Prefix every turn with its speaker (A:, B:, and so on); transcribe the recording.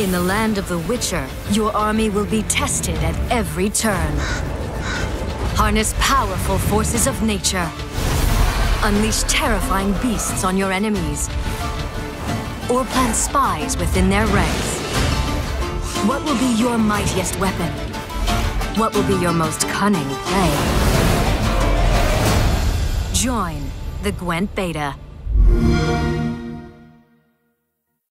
A: In the land of the Witcher, your army will be tested at every turn. Harness powerful forces of nature. Unleash terrifying beasts on your enemies. Or plant spies within their ranks. What will be your mightiest weapon? What will be your most cunning play? Join the GWENT Beta.